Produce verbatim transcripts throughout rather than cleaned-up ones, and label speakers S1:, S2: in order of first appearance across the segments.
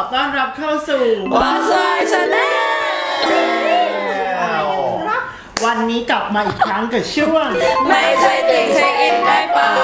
S1: ต้อนรับเข้าสู่
S2: วาซายชาแน
S1: ลวันนี้กลับมาอีกครั้งกับช่วง
S2: ไม่ใช่ติ่งเช็คอินได้เปล่า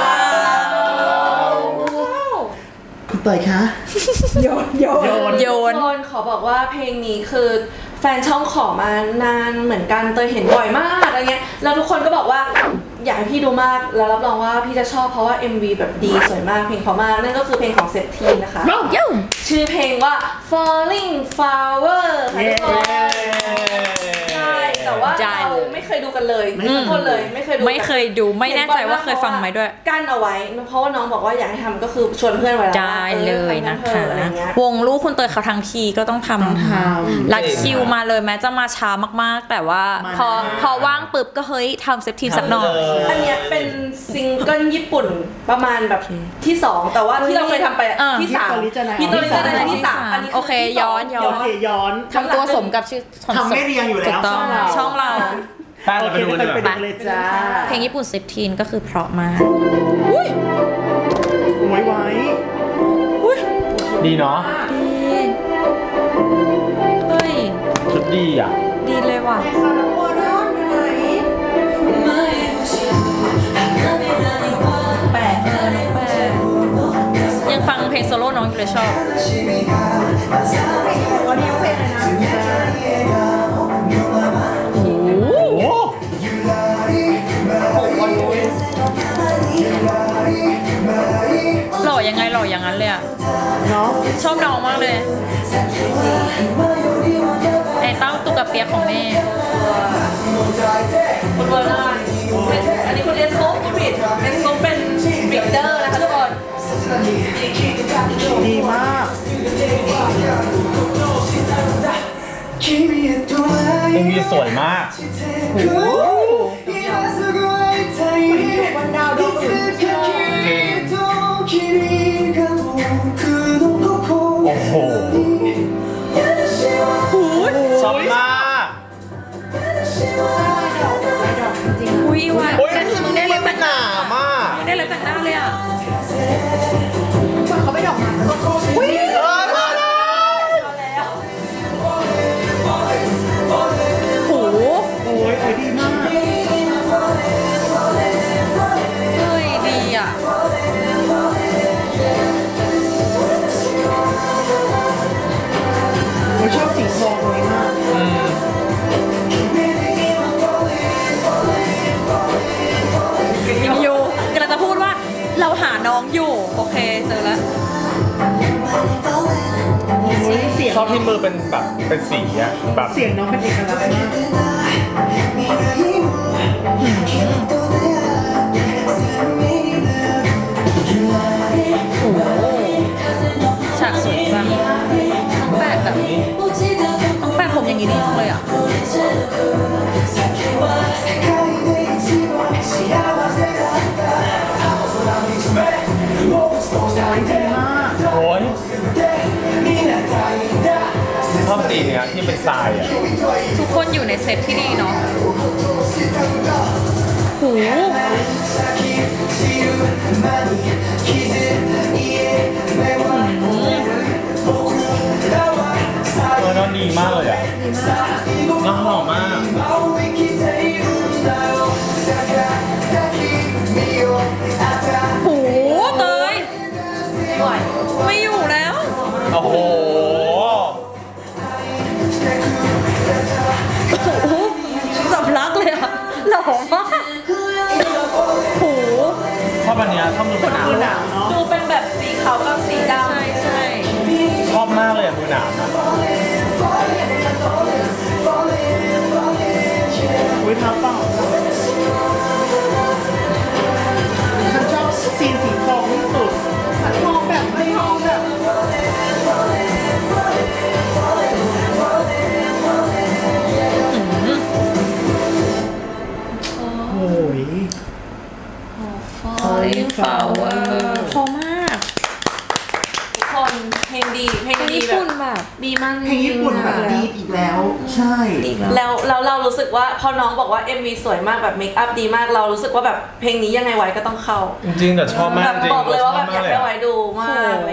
S1: คุณเตยคะ
S2: โยนโยนโยนโยน
S3: คนขอบอกว่าเพลงนี้คือแฟนช่องขอมานานเหมือนกันเตยเห็นบ่อยมากอะไรเงี้ยแล้วทุกคนก็บอกว่าอยากให้พี่ดูมากแล้วรับรองว่าพี่จะชอบเพราะว่า เอ็ม วี แบบดีสวยมากเพลงเพราะมากนั่นก็คือเพลงของเซฟทีนะคะชื่อเพลงว่า Falling Flower ค่ะทุกคนใช่แต่ว่าเราไม่เคยดูกันเลยทุกคนเลยไม่เคยดู
S2: ไม่เคยดูไม่แน่ใจว่าเคยฟังไหมด้วย
S3: กั้นเอาไว้เพราะว่าน้องบอกว่าอยากให้ทำก็คือชวนเพื่อนไว้แล้ว
S2: ได้เลยนะคะวงลูกคุณเตยเขาทั้งทีก็ต้องทำลัดคิวมาเลยแม้จะมาช้ามากๆแต่ว่าพอพอว่างปุ๊บก็เฮ้ยทำเซฟทีสักหน่อย
S3: อันนี้เป็นซิงเกิลญี่ปุ่นประมาณแบบที่สองแต่ว่าที่เราเคยทำไปที่สามที่ตัวลิจนาที่สามอันนี้
S2: โอเคย้อนย้อน
S1: ย้อน
S2: ทำตัวสมกับชื่อ
S1: ทำไม่เรียงอยู่แล้ว
S2: ช่องเรา
S1: ป้าเราไปดูกันเลยจ้า
S2: เพลงญี่ปุ่นเซฟทีนก็คือเพราะมาก
S1: อุ้ยไว้ไว้
S4: ดีเนาะ
S2: ดีเฮ้ย
S4: ชุดดีอ่ะ
S2: ดีเลยว่ะแปลกเออน้องแปลกยังฟังเพลงโซโล่น้องอยู่เลยชอบ
S1: วันนี้เพลงอะไรนะ
S2: โอ้โหหล่อยังไงหล่ออย่างนั้นเลยอ่ะ
S1: เนาะ
S2: ชอบน้องมากเลยไอ้เต้าตุกกะเปียกของแม่
S3: คุณเวอร์นาอันนี้คุณเอสโคคุณบิดเอสโคเป็นบิดเดอร์นะคะทุกคน
S1: ดีมาก
S4: เอ็มวีสวยมาก
S1: โอ้โหวันดาวดวงอื่น
S4: โอ้โหชอบมาก
S2: อุ้ยว่ะ
S4: แต่คือมึงได้เล็บหนามาก
S2: มึงได้เล็บแต่งหน้าเลยอ่ะ
S1: เขาไม่ดอกมาอุ้ย
S4: เออมาแล้ว
S2: โห
S1: โอ้ยโอ้ยดีมาก
S2: เฮ้ยดีอ่ะ
S1: ผมชอบสีทองเลยมาก
S2: ยังอยู่กำลังจะพูดว่าเราหาน้องอยู่โอเคเจอแล้ว
S4: ชอบที่มือเป็นแบบเป็นสีอะแบบ
S1: เสียงน้องเป็นเอกลักษณ์มาก
S2: โอ้โหฉากสวยจังน้องแปดแบบน้องแปดผมอย่างนี้ดีจังเลยอ่ะ
S4: โอ้ยชอบสีเนี้ยที่เป็นทรายอ่ะ
S2: ทุกคนอยู่ในเซตที่ดีเนาะหู
S4: เออน้องดีมากเลยอ่ะน้องหอมมาก
S2: หูเตยไม่อยู่แล้ว
S4: โอ้โห
S2: สำลักเลยอ่ะหล่อมากโห
S4: ชอบอันเนี้ยชอบมือหนาม
S1: หนามเนาะ
S3: ดูเป็นแบบสีขาวกับสีดำ
S2: ใช่ใช่
S4: ชอบมากเลยอ่ะมือหนามนะ
S1: อุ้ยท้าเปล่าฉันชอบซีนสีทองที่สุดทองแบบไม่ทองแบบโอ้ย
S2: Falling Flower พอมาก
S3: ทุกคนเพลงดีเพลงดีแบบดีมาก
S1: เพลงญี่ปุ่นแบบดีอีกแล้วใช่
S3: แล้วแล้วเรารู้สึกว่าพอน้องบอกว่า เอ็ม วี สวยมากแบบเมคอัพดีมากเรารู้สึกว่าแบบเพลงนี้ยังไงไว้ก็ต้องเข้า
S4: จริงๆแต่ชอบมากจริง
S3: บอกเลยว่าแบบอยากให้ไว้ดูมากเลย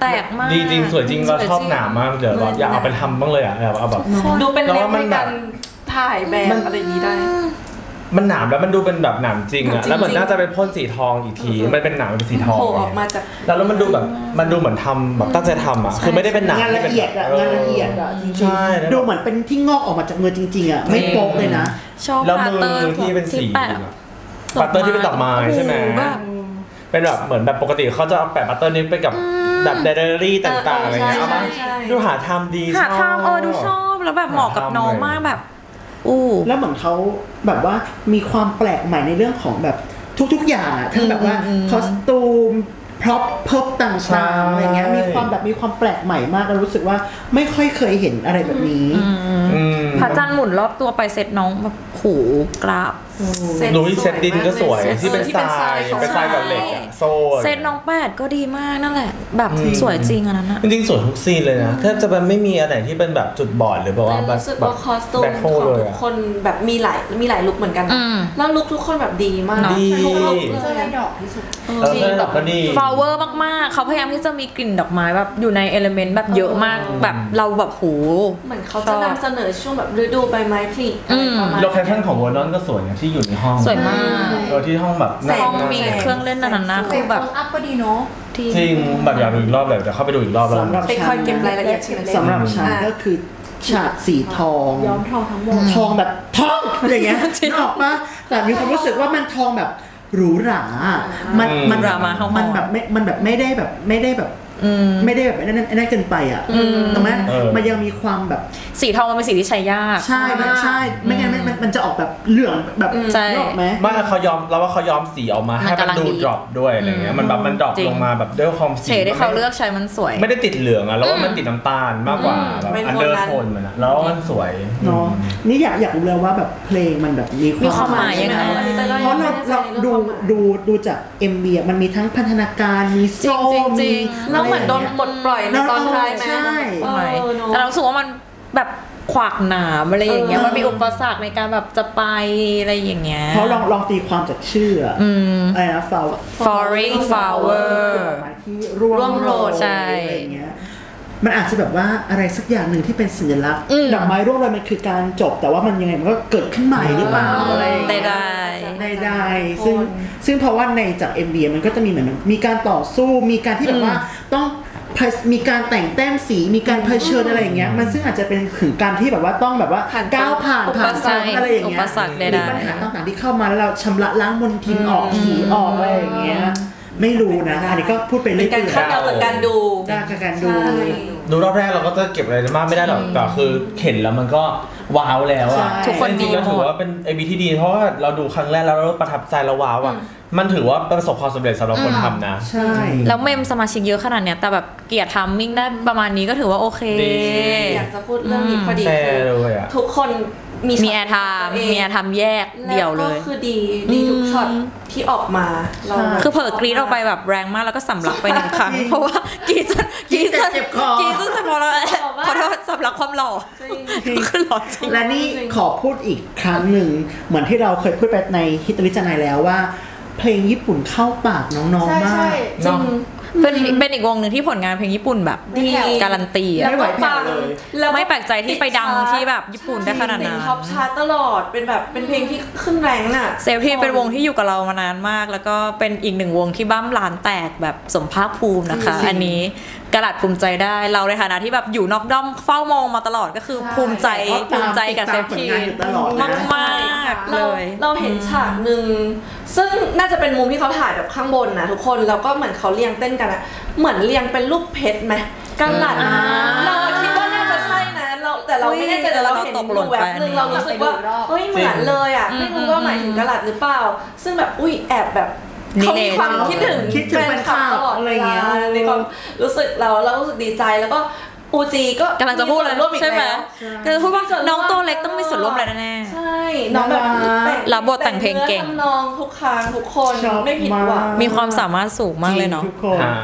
S2: แตกมาก
S4: ดีจริงสวยจริงเราชอบหนามากเดี๋ยวเราอยากเอาไปทำบ้างเลยอ่ะแบบเอาแบบ
S3: ดูเป็นเล็บในการถ่ายแบบอะไรอย่างนี้ได้
S4: มันหนามแล้วมันดูเป็นแบบหนามจริงอะแล้วเหมือนน่าจะเป็นพ่นสีทองอีกทีมันเป็นหนามเป็นสีทอง
S3: โผล่ออกมาจาก
S4: แล้วแล้วมันดูแบบมันดูเหมือนทำแบบตั้งใจทำอะคือไม่ได้เป็นหนาม
S1: งานละเอียดอะงานละเอียดอะจริงๆดูเหมือนเป็นที่งอกออกมาจากมือจริงๆอะไม่โป๊กเลยนะ
S2: ชอบ
S4: แล้วมือที่เป็นสีปัตเตอร์ที่เป็นดอกไม้ใช่ไหมเป็นแบบเหมือนแบบปกติเขาจะเอาแปะปัตเตอร์นี้ไปกับแบบไดอารี่ต่างๆอะไรเงี้ยเอามาดูหาทำดี
S2: หาทำเออดูชอบแล้วแบบเหมาะกับน้องมากแบบอู้
S1: แล้วเหมือนเขาแบบว่ามีความแปลกใหม่ในเรื่องของแบบทุกๆอย่างอะทั้งแบบว่าคอสตูมพร็อพเพิ่มต่างๆอะไรเงี้ยมีความแบบมีความแปลกใหม่มากแล้วรู้สึกว่าไม่ค่อยเคยเห็นอะไรแบบนี้
S2: พระจันทร์หมุนรอบตัวไปเซตน้องแบบหูกราบ
S4: ดูที่เซตดินก็สวยที่เป็นทรายเป็นทรายกับเหล็กอะโซ่
S2: เซตน้องแปดก็ดีมากนั่นแหละแบบสวยจริงอันนั้นนะ
S4: จริงๆสวยทุกซีนเลยนะแทบจะไม่มีอันไหนที่เป็นแบบจุดบอดหรือแบบว่าแบบ
S3: รู้สึกว่าคอสตูมของทุกคนแบบมีหลายมีหลายลุคเหมือนกันแล้วลุคทุกคนแบบดีมาก
S4: ดี
S3: ทุกลุค
S1: เสื้อลายดอกที่สุด
S4: จริงดอกก็ดี
S2: ฟลาวเวอร์มากๆเขาพยายามที่จะมีกลิ่นดอกไม้แบบอยู่ในเอลิเมนต์แบบเยอะมากแบบเราแบบโห
S3: เหมือนเขาจะนำเสนอช่วงแบบฤดูใบไม้ผลิ
S4: โลเคชั่นของวอร์นอนก็สวยนะที่อยู่ในห้อง
S2: สวยมาก
S4: เออที่ห้องแบบ
S2: ห้องมีเครื่องเล่นนั่นนะคือแบบ
S1: อัพก็ดีเนาะ
S4: จริงแบบอยากดูอีกรอบแบบจะเข้าไปดูอีกรอบแล้ว
S3: ไปคอยเก็บรายละเอียด
S1: สำหรับฉันก็คือฉากสีทอง
S3: ย้อมทองทั้งหมด
S1: ทองแบบทองอะไรเงี้ยนึกออกปะแต่มีความรู้สึกว่ามันทองแบบหรูหรามันมันมันแบบไม่มันแบบไม่ได้แบบไม่ได้แบบไม่ได้แบบนั่นนั่นเกินไปอ่ะถูกไหมมันยังมีความแบบ
S2: สีทองมันเป็นสีที่ใช้ยาก
S1: ใช่ใช่ไม่งั้นมันมันจะออกแบบเหลืองแบบ
S2: ใช่
S1: ไหม
S4: ไม่เขายอมแล้วว่าเขายอมสีออกมาให้มันดูดรอปด้วยอะไรเงี้ยมันแบบมันดรอปลงมาแบบด้วยความสี
S2: เฉดที่เขาเลือกใช้มันสวย
S4: ไม่ได้ติดเหลืองอ่ะแล้วมันติดน้ำตาลมากกว่าแบบอันเดอร์โทนมันอะแล้วมันสวย
S1: เนาะนี่อยากอยากรู้เลยว่าแบบเพลงมันแบบ
S2: มีความหมายยังไง
S1: เพราะเราเราดูดูดูจาก เอ็ม วี มันมีทั้งพัฒนาการมีโซ่มี
S3: แล้วเหมือนโดนปลดปล่อยในตอนท้ายไหม
S2: แต่เราสึกว่ามันแบบขวากหนามอะไรอย่างเงี้ยมันมีอุปสรรคในการแบบจะไปอะไรอย่างเงี้ย
S1: เพราะลองลองตีความจากชื่ออะไรนะ
S2: falling flower
S1: ที่ร่วงโรย
S2: ใช่
S1: อย่างเงี้ยมันอาจจะแบบว่าอะไรสักอย่างหนึ่งที่เป็นสัญลักษณ์ดอกไม้ร่วงโรยมันคือการจบแต่ว่ามันยังไงมันก็เกิดขึ้นใหม่หรือเปล่าอะไร
S2: ได้
S1: ได้ได้ซึ่งซึ่งเพราะว่าในจาก เอ็ม วี มันก็จะมีเหมือนมีการต่อสู้มีการที่แบบว่าต้องมีการแต่งแต้มสีมีการเผชิญอะไรอย่างเงี้ยมันซึ่งอาจจะเป็นถึงการที่แบบว่าต้องแบบว่าก้าวผ่านผ่านซ้ำอะไรอย่างเงี้ยหรือปัญหาต่างๆที่เข้ามาแล้วเราชำระล้างมลทินออกสีออกอะไรอย่างเงี้ยไม่รู้นะอันนี้ก็พูดไปเรื่อยๆ
S3: เป็นการคาดเดาจากการดู
S1: จากการดู
S4: ดูรอบแรกเราก็จะเก็บอะไรมากไม่ได้หรอกแต่คือเห็นแล้วมันก็ว้าวแล้วอ่ะ
S2: ทุกคนดี
S4: ก็ถือว่าเป็น เอ บี ที่ดีเพราะว่าเราดูครั้งแรกแล้วเราประทับใจแล้วว้าวอ่ะมันถือว่าประสบความสำเร็จสำหรับคนทำนะ
S1: ใช่
S2: แล้วเมมสมาชิกเยอะขนาดเนี้ยแต่แบบเกียรติทัมมิ่งได้ประมาณนี้ก็ถือว่าโอเค
S3: อยากจะพูดเรื่องนี้พอดีทุกคน
S2: มีแอร์ไทม์มีแอร์ไทม์แยกเดี่ยวเลย
S3: ก็คือดีดีทุกช็อตที่ออกมาเรา
S2: คือเผลอกรี๊ดออกไปแบบแรงมากแล้วก็สำลักไปหนึ่งครั้งเพราะว่ากรี๊ดจนกรี๊ดจน
S1: เจ็บคอก
S2: รี๊ดจนพอแล้วขอโทษสำลักความหล่อคือหล่อจริง
S1: และนี่ขอพูดอีกครั้งหนึ่งเหมือนที่เราเคยพูดไปในฮิตลิจานายแล้วว่าเพลงญี่ปุ่นเข้าปากน้องๆมาก
S2: จริงเป็นเป็นอีกวงหนึ่งที่ผลงานเพลงญี่ปุ่นแบบการันตี
S1: ไม่ไหวแผ่วเลย
S2: แล้วไม่แปลกใจที่ไปดังที่แบบญี่ปุ่นได้ขนาดนั้น
S3: ท็อปชาร์ตตลอดเป็นแบบเป็นเพลงที่ขึ้นแรงน่ะ
S2: เซลที่เป็นวงที่อยู่กับเรามานานมากแล้วก็เป็นอีกหนึ่งวงที่บ้ามล้านแตกแบบสมภาคภูมินะคะอันนี้กระดาษภูมิใจได้เราในฐานะที่แบบอยู่นอกด้อมเฝ้ามองมาตลอดก็คือภูมิใจภูมิใจกับเซลที่มากมากเลย
S3: เราเห็นฉากหนึ่งซึ่งน่าจะเป็นมุมที่เขาถ่ายแบบข้างบนนะทุกคนแล้วก็เหมือนเขาเรียงเต้นกันอะเหมือนเรียงเป็นรูปเพชรไหมกันหลัดเราคิดว่าน่าจะใช่นะเราแต่เราไม่แน่ใจแต่เราเห็นดูแวบนึงเรารู้สึกว่าเฮ้ยเหมือนเลยอ่ะไม่รู้ว่าหมายถึงกันหลัดหรือเปล่าซึ่งแบบอุ้ยแอบแบบเขามีความคิดถึงแฟนคลับตลอดอะไรเงี้ยในความรู้สึกเราเรารู้สึกดีใจแล้วก็อูจีก็
S2: กำลังจะพูดเลยใช่ไหมกำลังพูดว่าน้องตัวเล็กต้องมีส่วนร่วมอะไรแน่
S3: ใช่น้องแบบ
S2: รับบทแต่งเพลงเก่ง
S3: น้องทุกครั้งทุกคนไม่ผิดหวัง
S2: มีความสามารถสูงมากเลยเนาะ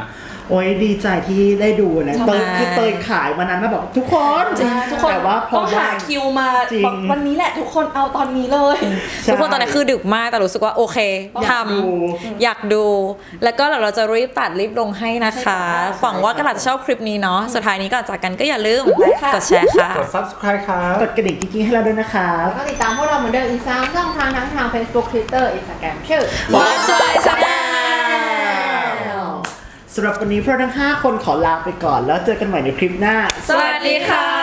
S1: โอ้ยดีใจที่ได้ดูนะเตยคือเตยขายวันนั้นมาบอกทุกคน
S3: ทุกคน
S1: แต่ว่าพอ
S3: ต้องหาคิวมาวันนี้แหละทุกคนเอาตอนนี้เลย
S2: ทุกคนตอนนี้คือดึกมากแต่รู้สึกว่าโอเคทำอยากดูแล้วก็เราจะรีบตัดรีบลงให้นะคะหวังว่ากระดาษจะชอบคลิปนี้เนาะสุดท้ายนี้ก่อนจากกันก็อย่าลืมกดแชร์ค่ะ
S4: กด ซับสไครบ์ ครับ
S1: กดกระดิ่งกิ๊กๆให้เราด้วยนะคะ
S5: แล้วก็ติดตามพวกเราเหมือนเดิมอีกสามช่องทางทั้งทาง Facebook Twitter Instagram ชื่อ
S2: What's My Channel
S1: สำหรับวันนี้พวกเราทั้งห้าคนขอลาไปก่อนแล้วเจอกันใหม่ในคลิปหน้า
S2: สวัสดีค่ะ